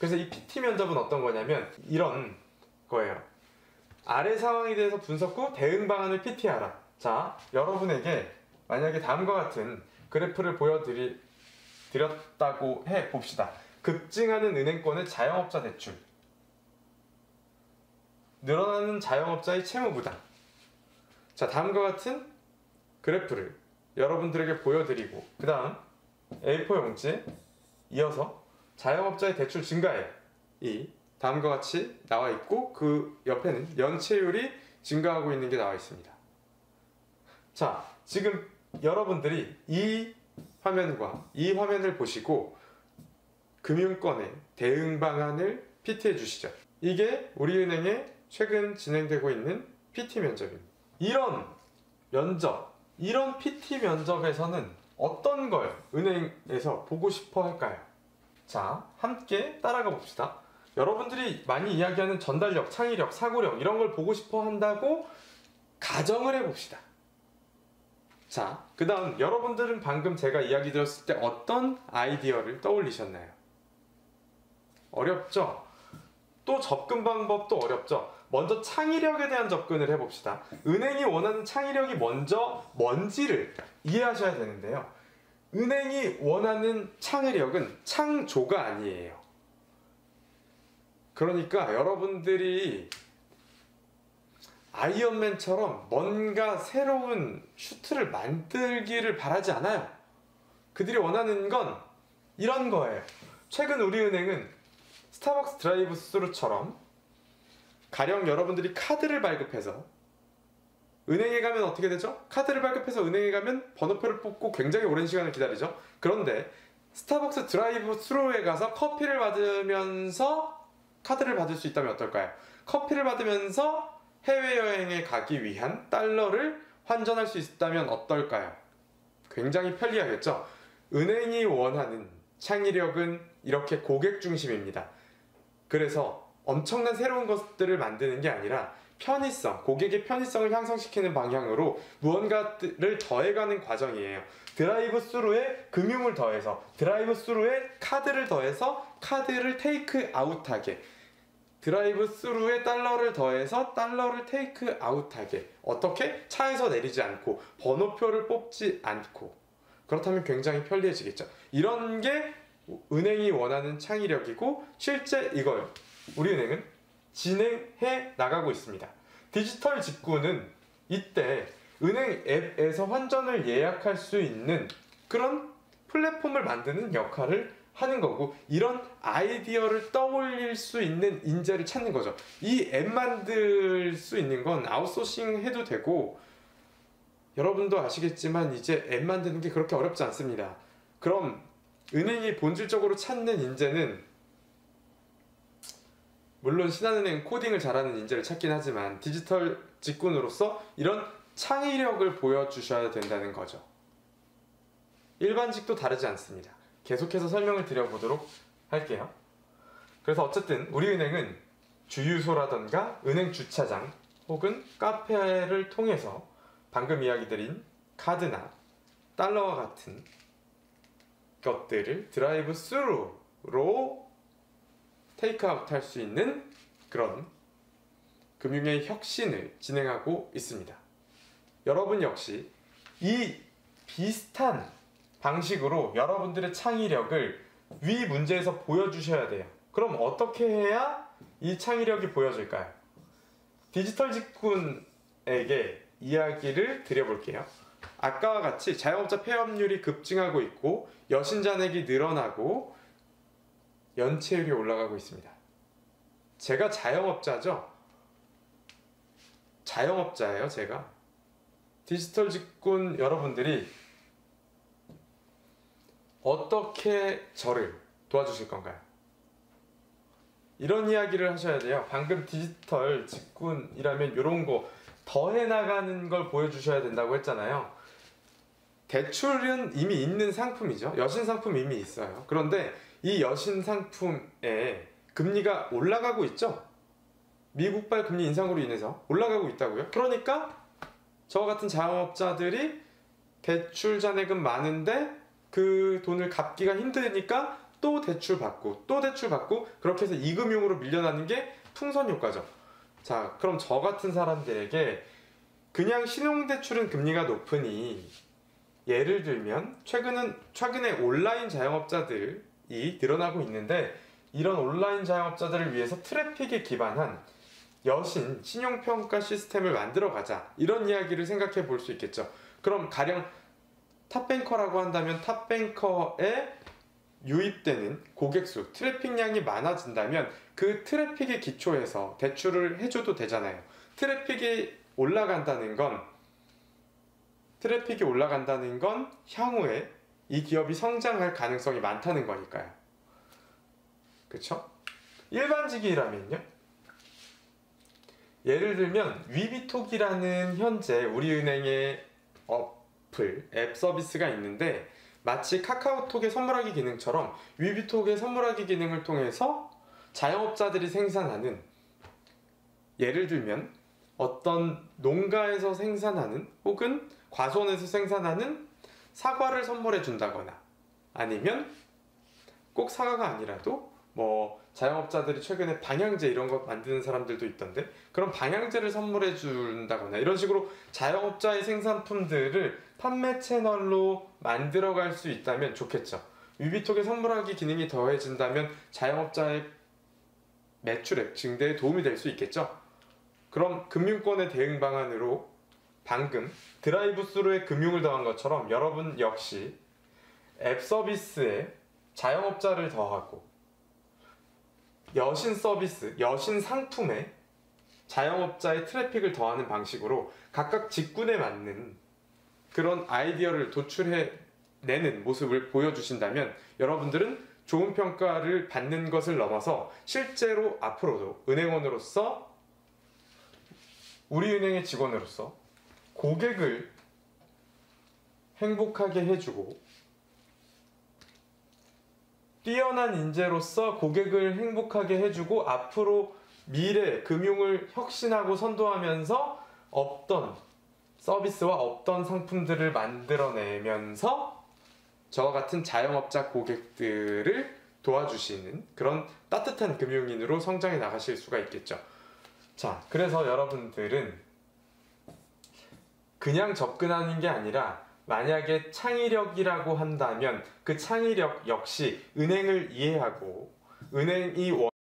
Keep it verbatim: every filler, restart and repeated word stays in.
그래서 이 피티 면접은 어떤 거냐면 이런 거예요. 아래 상황에 대해서 분석 후 대응 방안을 피티하라. 자, 여러분에게 만약에 다음과 같은 그래프를 보여드렸다고 해 봅시다. 급증하는 은행권의 자영업자 대출, 늘어나는 자영업자의 채무부담. 자, 다음과 같은 그래프를 여러분들에게 보여드리고 그 다음 에이포 용지에 이어서 자영업자의 대출 증가액이 다음과 같이 나와 있고 그 옆에는 연체율이 증가하고 있는 게 나와 있습니다. 자, 지금 여러분들이 이 화면과 이 화면을 보시고 금융권의 대응 방안을 피티해 주시죠. 이게 우리은행에 최근 진행되고 있는 피티 면접입니다. 이런 면접, 이런 피티 면접에서는 어떤 걸 은행에서 보고 싶어 할까요? 자, 함께 따라가 봅시다. 여러분들이 많이 이야기하는 전달력, 창의력, 사고력 이런 걸 보고 싶어 한다고 가정을 해봅시다. 자, 그 다음 여러분들은 방금 제가 이야기 드렸을 때 어떤 아이디어를 떠올리셨나요? 어렵죠? 또 접근 방법도 어렵죠? 먼저 창의력에 대한 접근을 해봅시다. 은행이 원하는 창의력이 먼저 뭔지를 이해하셔야 되는데요. 은행이 원하는 창의력은 창조가 아니에요. 그러니까 여러분들이 아이언맨처럼 뭔가 새로운 슈트를 만들기를 바라지 않아요. 그들이 원하는 건 이런 거예요. 최근 우리은행은 스타벅스 드라이브 스루처럼 가령 여러분들이 카드를 발급해서 은행에 가면 어떻게 되죠? 카드를 발급해서 은행에 가면 번호표를 뽑고 굉장히 오랜 시간을 기다리죠. 그런데 스타벅스 드라이브 스루에 가서 커피를 받으면서 카드를 받을 수 있다면 어떨까요? 커피를 받으면서 해외여행에 가기 위한 달러를 환전할 수 있다면 어떨까요? 굉장히 편리하겠죠? 은행이 원하는 창의력은 이렇게 고객 중심입니다. 그래서 엄청난 새로운 것들을 만드는 게 아니라 편의성, 고객의 편의성을 향상시키는 방향으로 무언가를 더해가는 과정이에요. 드라이브 스루에 금융을 더해서, 드라이브 스루에 카드를 더해서 카드를 테이크 아웃하게, 드라이브 스루에 달러를 더해서 달러를 테이크 아웃하게. 어떻게? 차에서 내리지 않고 번호표를 뽑지 않고. 그렇다면 굉장히 편리해지겠죠. 이런 게 은행이 원하는 창의력이고 실제 이걸 우리은행은 진행해 나가고 있습니다. 디지털 직구는 이때 은행 앱에서 환전을 예약할 수 있는 그런 플랫폼을 만드는 역할을 하는 거고, 이런 아이디어를 떠올릴 수 있는 인재를 찾는 거죠. 이 앱 만들 수 있는 건 아웃소싱 해도 되고, 여러분도 아시겠지만 이제 앱 만드는 게 그렇게 어렵지 않습니다. 그럼 은행이 본질적으로 찾는 인재는 물론 신한은행 코딩을 잘하는 인재를 찾긴 하지만 디지털 직군으로서 이런 창의력을 보여주셔야 된다는 거죠. 일반직도 다르지 않습니다. 계속해서 설명을 드려보도록 할게요. 그래서 어쨌든 우리은행은 주유소라던가 은행 주차장 혹은 카페를 통해서 방금 이야기 드린 카드나 달러와 같은 것들을 드라이브 스루로 테이크아웃 할 수 있는 그런 금융의 혁신을 진행하고 있습니다. 여러분 역시 이 비슷한 방식으로 여러분들의 창의력을 위 문제에서 보여주셔야 돼요. 그럼 어떻게 해야 이 창의력이 보여질까요? 디지털 직군에게 이야기를 드려볼게요. 아까와 같이 자영업자 폐업률이 급증하고 있고 여신잔액이 늘어나고 연체율이 올라가고 있습니다. 제가 자영업자죠? 자영업자예요, 제가. 디지털 직군 여러분들이 어떻게 저를 도와주실 건가요? 이런 이야기를 하셔야 돼요. 방금 디지털 직군이라면 이런 거 더해 나가는 걸 보여주셔야 된다고 했잖아요. 대출은 이미 있는 상품이죠. 여신 상품 이미 있어요. 그런데 이 여신 상품에 금리가 올라가고 있죠. 미국발 금리 인상으로 인해서 올라가고 있다고요. 그러니까 저와 같은 자영업자들이 대출 잔액은 많은데 그 돈을 갚기가 힘드니까 또 대출 받고 또 대출 받고 그렇게 해서 이금융으로 밀려나는 게 풍선 효과죠. 자, 그럼 저 같은 사람들에게 그냥 신용대출은 금리가 높으니, 예를 들면 최근은 최근에 온라인 자영업자들이 늘어나고 있는데, 이런 온라인 자영업자들을 위해서 트래픽에 기반한 여신 신용평가 시스템을 만들어 가자, 이런 이야기를 생각해 볼 수 있겠죠. 그럼 가령 탑뱅커라고 한다면 탑뱅커에 유입되는 고객수, 트래픽량이 많아진다면 그 트래픽에 기초해서 대출을 해줘도 되잖아요. 트래픽이 올라간다는 건 트래픽이 올라간다는 건 향후에 이 기업이 성장할 가능성이 많다는 거니까요. 그쵸? 일반직이라면요? 예를 들면 위비톡이라는 현재 우리은행의 어플, 앱 서비스가 있는데, 마치 카카오톡의 선물하기 기능처럼 위비톡의 선물하기 기능을 통해서 자영업자들이 생산하는, 예를 들면 어떤 농가에서 생산하는 혹은 과수원에서 생산하는 사과를 선물해 준다거나, 아니면 꼭 사과가 아니라도 뭐 자영업자들이 최근에 방향제 이런 거 만드는 사람들도 있던데, 그런 방향제를 선물해 준다거나 이런 식으로 자영업자의 생산품들을 판매 채널로 만들어 갈 수 있다면 좋겠죠. 위비톡의 선물하기 기능이 더해진다면 자영업자의 매출액 증대에 도움이 될 수 있겠죠. 그럼 금융권의 대응 방안으로 방금 드라이브스루에 금융을 더한 것처럼 여러분 역시 앱 서비스에 자영업자를 더하고 여신 서비스, 여신 상품에 자영업자의 트래픽을 더하는 방식으로 각각 직군에 맞는 그런 아이디어를 도출해내는 모습을 보여주신다면 여러분들은 좋은 평가를 받는 것을 넘어서 실제로 앞으로도 은행원으로서, 우리은행의 직원으로서 고객을 행복하게 해주고, 뛰어난 인재로서 고객을 행복하게 해주고 앞으로 미래 금융을 혁신하고 선도하면서 없던 서비스와 없던 상품들을 만들어내면서 저와 같은 자영업자 고객들을 도와주시는 그런 따뜻한 금융인으로 성장해 나가실 수가 있겠죠. 자, 그래서 여러분들은 그냥 접근하는 게 아니라, 만약에 창의력이라고 한다면 그 창의력 역시 은행을 이해하고 은행이